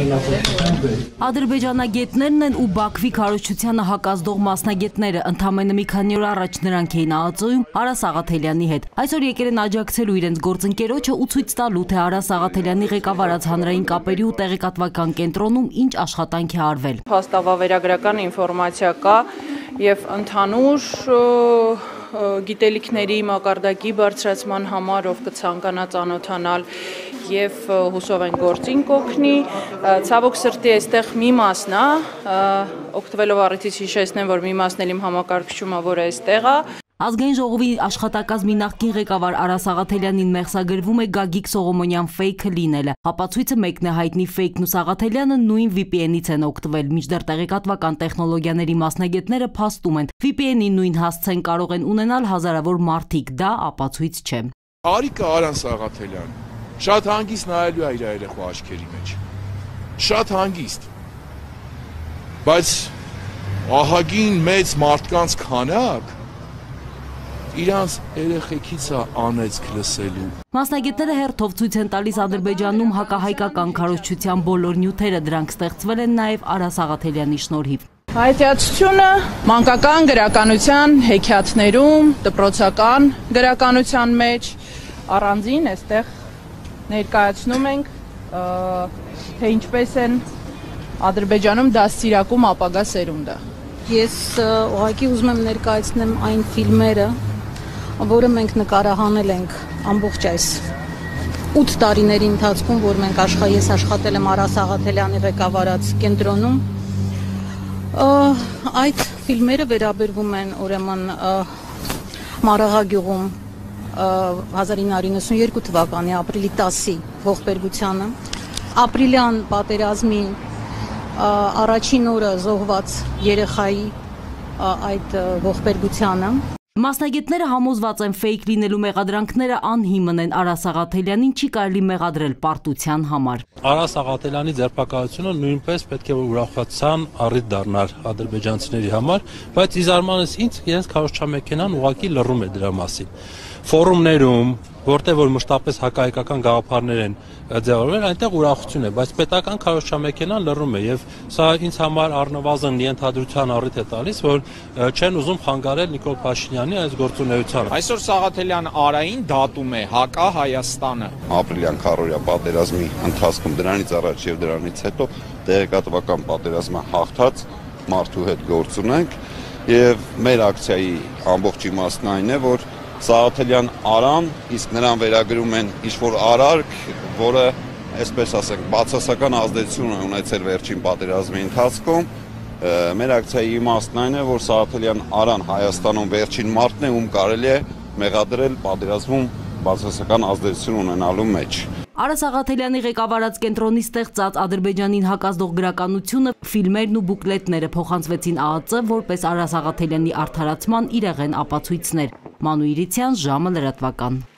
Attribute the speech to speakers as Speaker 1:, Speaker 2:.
Speaker 1: Ադրբեջանագետներն են ու Բաքվի քարոզչությանը հակազդող մասնագետները, ընդամենը մի քանի օր առաջ նրանք էին ԱԱԾ-ում Արա Սաղաթելյանի հետ։ Այսօր եկել են աջակցելու իրենց գործընկերոջը ու ցույց տալու, թե Արա Սաղաթելյանի ղեկավարած հանրային կապերի ու տեղեկատվական կենտրոնում ինչ աշխատանք է արվել։
Speaker 2: Փաստավավերագրական ինֆորմացիա կա եւ ընդհանուր գիտելիքների մակարդակի բարձրացման համար ով կցանկանա ծանոթանալ եւ հուսով են գործին կօգնի։ Ցավոք սրտի այստեղ մի մասն է, օգտվելով առիթից հիշեցնեմ, որ մի մասն էլ իմ համակարգչումը, որը այստեղ է։
Speaker 1: Ազգային ժողովի աշխատակազմի նախկին ղեկավար Արա Սաղաթելյանին մեղսագրվում է Գագիկ Սողոմոնյան ֆեյքը լինելը։ Հապացույցը մեկն է, հայտնի ֆեյքն ու Սաղաթելյանը նույն VPN-ից են օգտվել, մինչդեռ տեղեկատվական տեխնոլոգիաների մասնագետները փաստում են, VPN-ի նույն հասցեն կարող են ունենալ հազարավոր մարդիկ, դա ապացույց չէ։
Speaker 3: Արիկը Արան Սաղաթելյան շատ հանգիստ նայելու է իր երեխու աչքերի մեջ։ Շատ հանգիստ։ Բայց ահագին մեծ մարդկանց քանակ իրանց երեխեքից է անեծք լսելու։
Speaker 1: Մասնագետները հերթով ցույց են տալիս Ադրբեջանում հակահայկական քարոզչության բոլոր նյութերը, դրանք ստեղծվել են նաև Արա Սաղաթելյանի շնորհիվ։
Speaker 2: Հայտյացությունը մանկական գրականության հեքիաթներում, դպրոցական գրականության մեջ առանձին այստեղ ներկայացնում ենք, թե ինչպես են Ադրբեջանում դաստիարակում ապագա սերունդը։
Speaker 4: Ես ուղղակի ուզում եմ ներկայացնեմ այն ֆիլմերը, որը մենք նկարահանել ենք ամբողջ այս 8 տարիների ընթացքում, որ մենք ես աշխատել եմ Արա Սաղաթելյանի ղեկավարած կենտրոնում։ Այդ ֆիլմերը վերաբերվում են ուրեմն Մարաղագյուղում 1992 թվականի ապրիլի 10-ի ողբերգությանը, ապրիլյան պատերազմի առաջին օրը զոհված երեխայի այդ ողբերգությանը։
Speaker 1: Մասնագետները համոզված են ֆեյք լինելու մեղադրանքները անհիմն են, Արա Սաղաթելյանին չի կարելի մեղադրել պարտության համար։
Speaker 5: Արա Սաղաթելյանի ձերբակալությունը նույնպես պետք է ուրախացան առիթ դառնալ ադրբեջանցիների համար, բայց ի զարմանս ինձ իրենց քարոզչամեքենան ուղղակի լռում է դրա մասին։ Ֆորումներում, որտեղ որ մշտապես հակահայկական գաղափարներ են ձևավորվել, այնտեղ ուրախություն է, բայց պետական քարոզչամեքենան լռում է եւ սա ինձ համար առնվազն ենթադրության առիթ է տալիս, որ չեն ուզում խանգարել Նիկոլ Փաշինյանի այս գործունեությանը։
Speaker 6: Այսօր Սաղաթելյան Արային դատում է հակա Հայաստանը։
Speaker 7: Ապրիլյան քարորյա պատերազմի ընթացքում դրանից առաջ եւ դրանից հետո տեղեկատվական պատերազմը հաղթած մարդու հետ գործ ունենք եւ մեր ակցիայի ամբողջ իմաստն այն է, որ Սաղաթելյան Արան, իսկ նրան վերագրում են ինչ-որ արարք, որը, այսպես ասենք, բացասական ազդեցություն է ունեցել վերջին պատերազմի ընթացքում։ Մեր ակցիայի իմաստն այն է, որ Սաղաթելյան Արան Հայաստանում վերջին մարդն է, ում կարելի է մեղադրել պատերազմում բացասական ազդեցություն ունենալու մեջ։
Speaker 1: Արա Սաղաթելյանի ղեկավարած կենտրոնի ստեղծած Ադրբեջանին հակազդող գրականությունը, ֆիլմերն ու բուկլետները փոխանցվեցին ԱԱԾ, որպես Արա Սաղաթելյանի արդարացման իրեղեն ապացույցներ։ Մանու Իրիցյան, ժամը լրատվական։